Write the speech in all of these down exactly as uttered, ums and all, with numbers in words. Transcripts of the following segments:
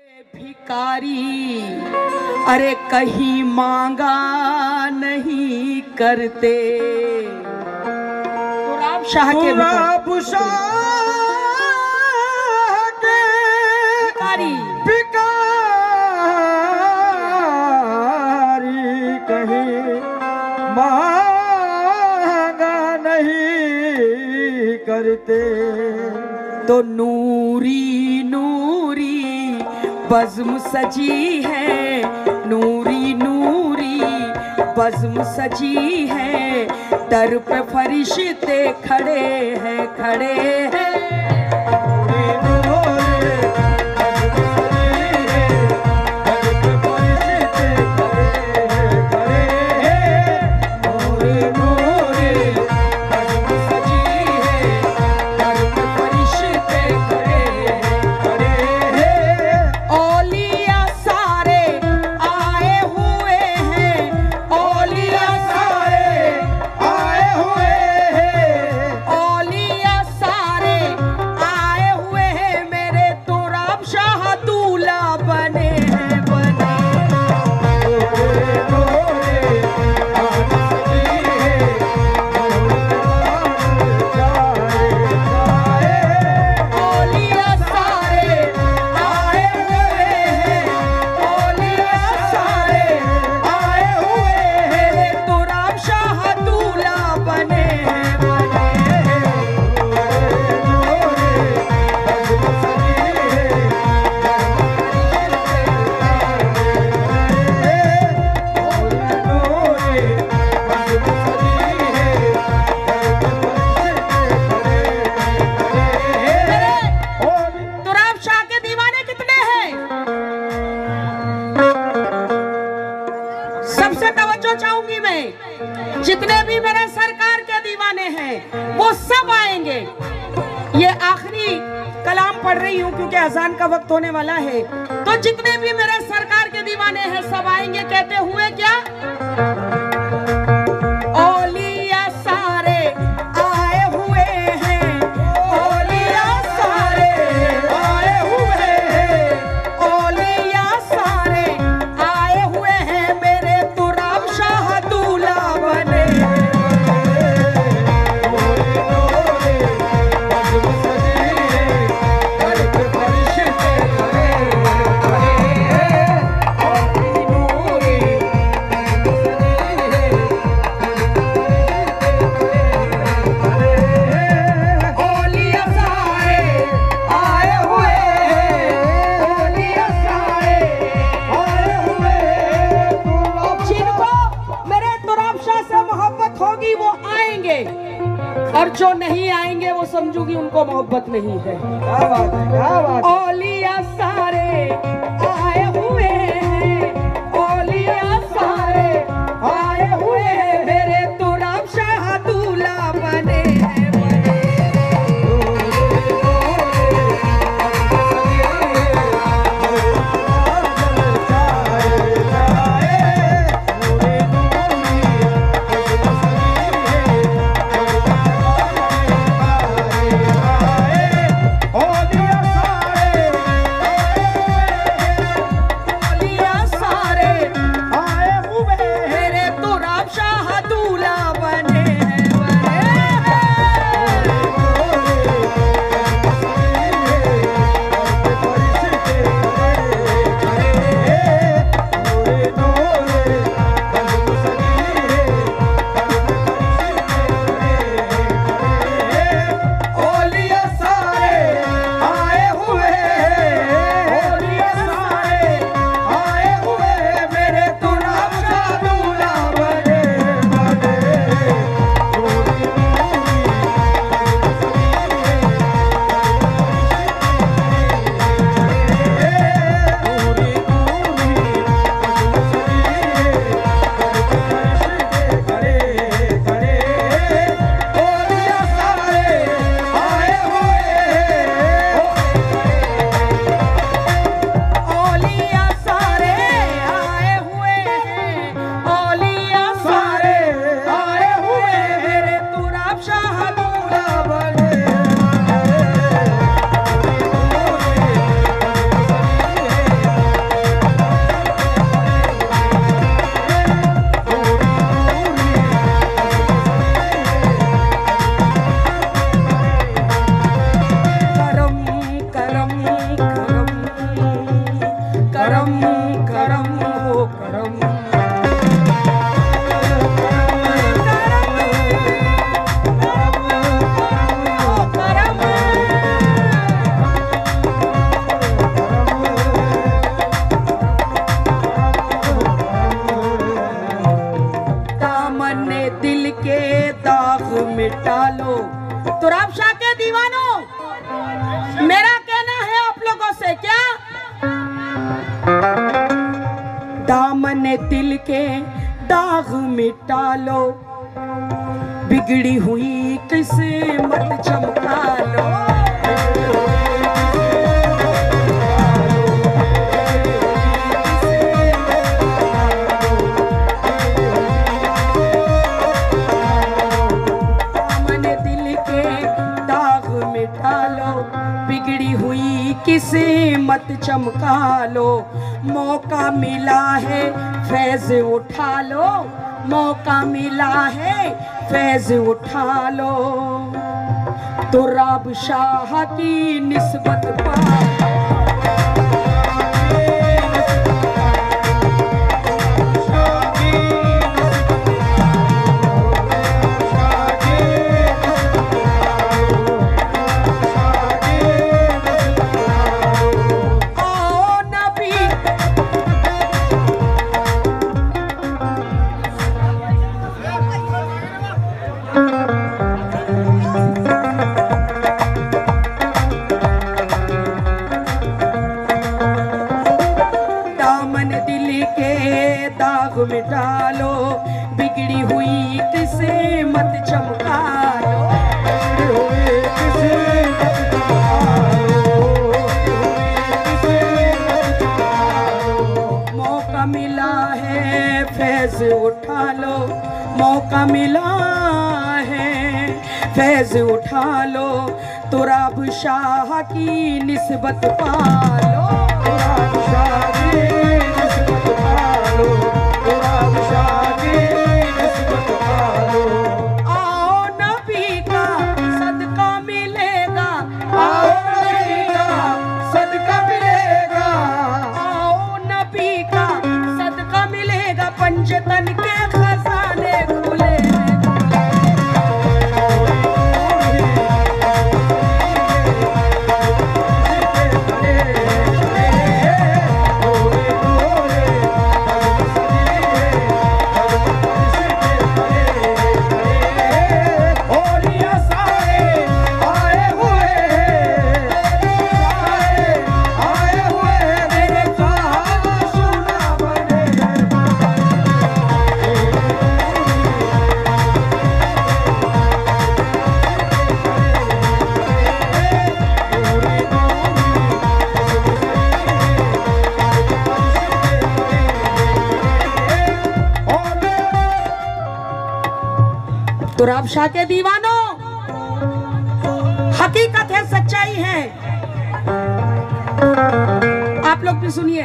भिखारी अरे कहीं मांगा नहीं करते। गुलाब शाह के गुलाब शाह के भिखारी भिखारी कहीं मांगा नहीं करते। तो नूरी नूरी बज़्म सजी है, नूरी नूरी बज़्म सजी है, दर पे फरिश्ते खड़े हैं खड़े हैं। चाहूंगी मैं जितने भी मेरे सरकार के दीवाने हैं वो सब आएंगे। ये आखिरी कलाम पढ़ रही हूँ क्योंकि अजान का वक्त होने वाला है। तो जितने भी मेरे सरकार के दीवाने हैं सब आएंगे। कहते हुए क्या औलिया सारे आए हुए हैं, औलिया सारे आए हुए हैं, औलिया सारे आए हुए हैं, मेरे तुराब शाह दूल्हा बने। और जो नहीं आएंगे वो समझूंगी उनको मोहब्बत नहीं है। क्या बात है, क्या बात है। औलिया सारे आए हुए हैं, औलिया सारे आए हुए हैं, मेरे तुराब शाह दूल्हा बने हैं। दीवानों, मेरा कहना है आप लोगों से, क्या दामन दिल के दाग मिटा लो, बिगड़ी हुई किस्मत चमका लो। बिगड़ी हुई किस्मत चमका लो, मौका मिला है फैज उठा लो, मौका मिला है फैज उठा लो, तो राब शाह की निस्बत पा मिटा लो, बिगड़ी हुई किस्मत चमका लो, मौका मिला है फैज उठा लो, मौका मिला है फैज उठा लो, तो राब शाह की निस्बत पा लो, राब शाह की निस्बत पा लो, आओ नबी का सदका मिलेगा, आओ नबी का सदका मिलेगा, आओ नबी का सदका मिलेगा, पंजतन के खजाने खुले। तो राब शाह के दीवानों, हकीकत है, सच्चाई है, आप लोग भी सुनिए।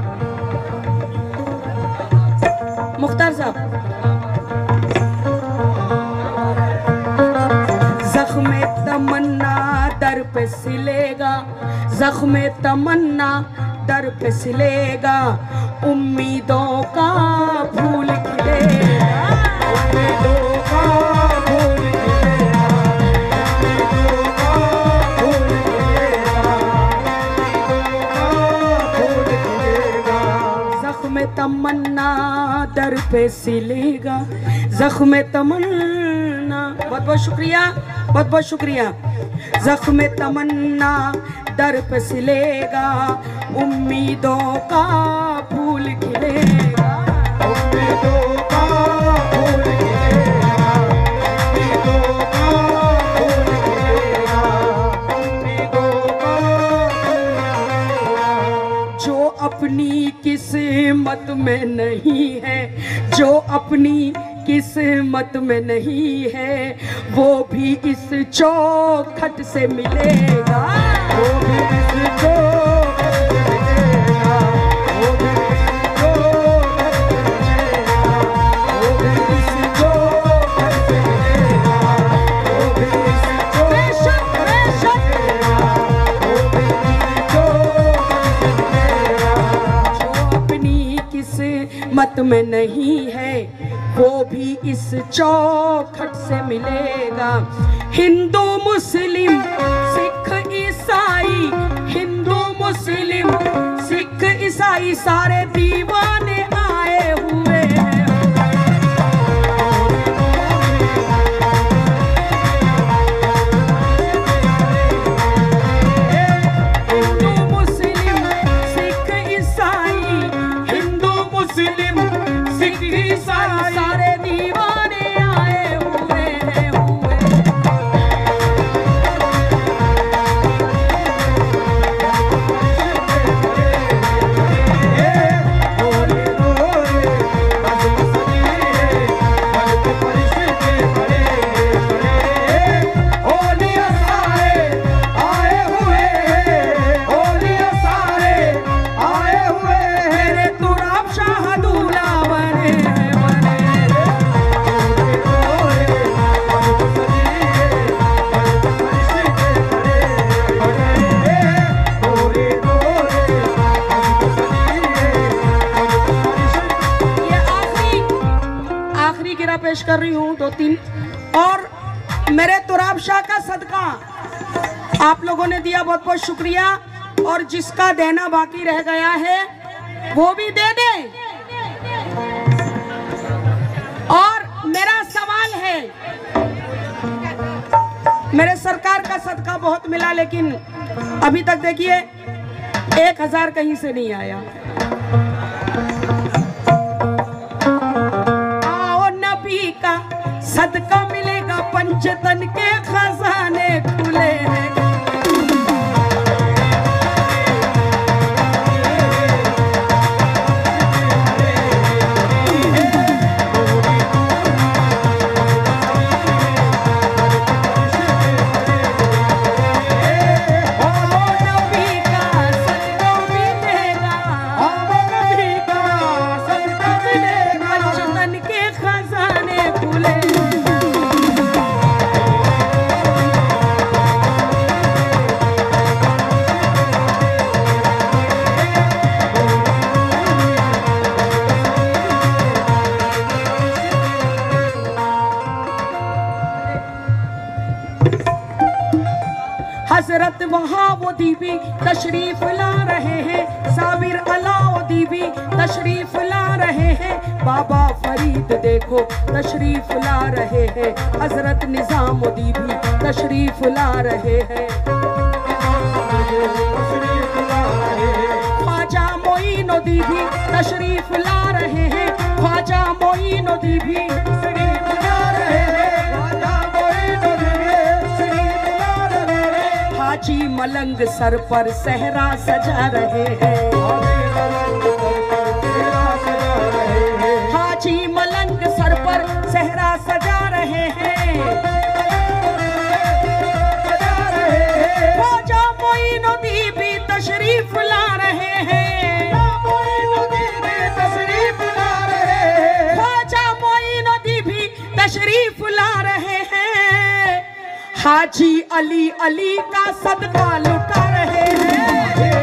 मुख्तार साहब, जख्मे तमन्ना दर पे सिलेगा, जख्मे तमन्ना दर पे सिलेगा, उम्मीदों का फूल खिलेगा, उम्मीदों का फूल खिलेगा, उम्मीदों का फूल खिलेगा, फूल खिलेगा, जख्मे तमन्ना दर पे सिलेगा, जख्मे तमन्ना, बहुत बहुत शुक्रिया, बहुत बहुत शुक्रिया, जख्मे तमन्ना दर पे सिलेगा, उम्मीदों का फूल खिलेगा, उम्मीदों का फूल खिलेगा, उम्मीदों का फूल खिलेगा, उम्मीदों का जो अपनी किस्मत में नहीं है, जो अपनी किस्मत में नहीं है, वो भी इस चौखट से मिलेगा, वो भी इस चौखट से मिलेगा, वो भी इस चौखट से मिलेगा, वो भी इस चौखट से मिलेगा, वो भी इस चौखट से मिलेगा, जो अपनी किस्मत में नहीं है, वो भी इस चौखट से मिलेगा, हिंदू मुस्लिम सिख ईसाई, हिंदू मुस्लिम सिख ईसाई सारे दीवाने आए हुए हैं, कर रही हूँ दो तीन। और मेरे तुराब शाह का सदका आप लोगों ने दिया, बहुत बहुत शुक्रिया। और जिसका देना बाकी रह गया है वो भी दे दे। और मेरा सवाल है, मेरे सरकार का सदका बहुत मिला, लेकिन अभी तक देखिए एक हजार कहीं से नहीं आया। आओ नबी का सदका मिलेगा, पंचतन के खजाने खुले हैं। हजरत वहाबुद्दीन भी तशरीफ ला रहे हैं, साबिर अलाउद्दीन भी तशरीफ ला रहे हैं, बाबा फरीद देखो तशरीफ ला रहे हैं, हजरत निजामुद्दीन भी तशरीफ ला रहे हैं, ख्वाजा मोइनुद्दीन भी तशरीफ ला रहे हैं, ख्वाजा मोइनुद्दीन भी तशरीफ ला रहे हैं, हाजी मलंग सर पर सहरा सजा रहे हैं, हाजी मलंग सर पर सहरा सजा रहे हैं, ख्वाजा मोइनुद्दीन भी तशरीफ ला रहे हैं, ख्वाजा मोइनुद्दीन भी तशरीफ ला रहे हैं, हाजी अली अली का सदका लुटा रहे हैं,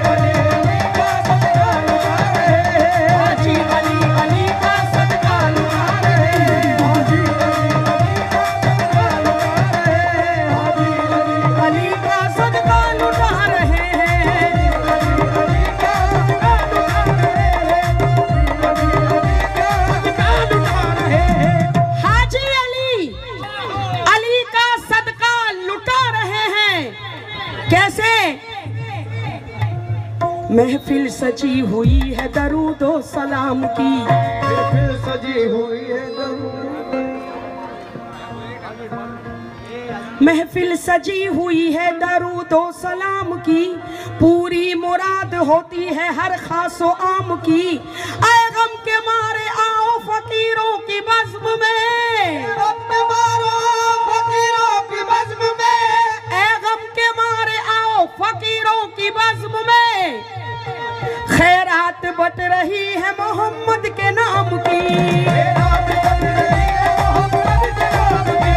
हाजी अली अली का सदका लुटा रहे हैं, अली का सदका लुटा रहे हैं, हाजी अली अली का सदका लुटा रहे हैं। कैसे? महफिल सजी हुई है दरूदो सलाम की, महफिल सजी हुई है दरूद, महफिल सजी हुई है दरूदो सलाम की, पूरी मुराद होती है हर खासो आम की, आए गम के मारे आओ फकीरों की बज़्म में, फकीरों की बज़्म में, ऐ गम के मारे आओ फकीरों की बज़्म में, खैरात बट रही है मोहम्मद के नाम की, खैरात बट रही है मोहम्मद के नाम की,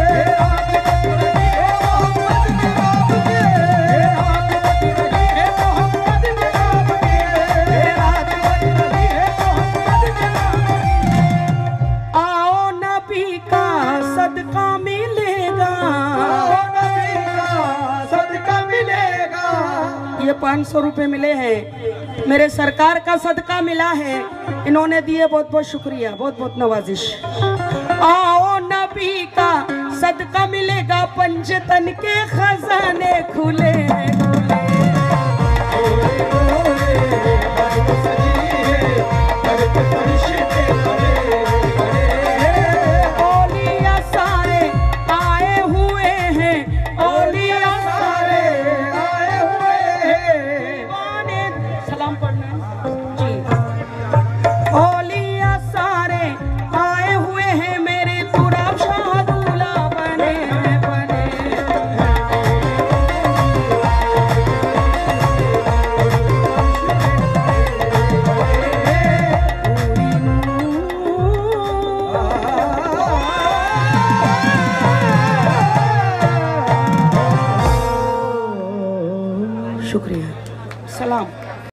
खैरात बट रही है मोहम्मद के नाम की, आओ नबी का सदका मिलेगा, आओ नबी का सदका मिलेगा। ये पाँच सौ रुपए मिले हैं, मेरे सरकार का सदका मिला है, इन्होंने दिए, बहुत बहुत शुक्रिया, बहुत बहुत नवाजिश। आओ नबी का सदका मिलेगा, पंचतन के खजाने खुले हैं, औलिया सारे आए हुए हैं, औलिया सारे आए हुए हैं, दीवाने सलाम पढ़ना जी, औलिया सारे आए हुए हैं, मेरे तुराब शाह दूल्हा बने बने, शुक्रिया, सलाम।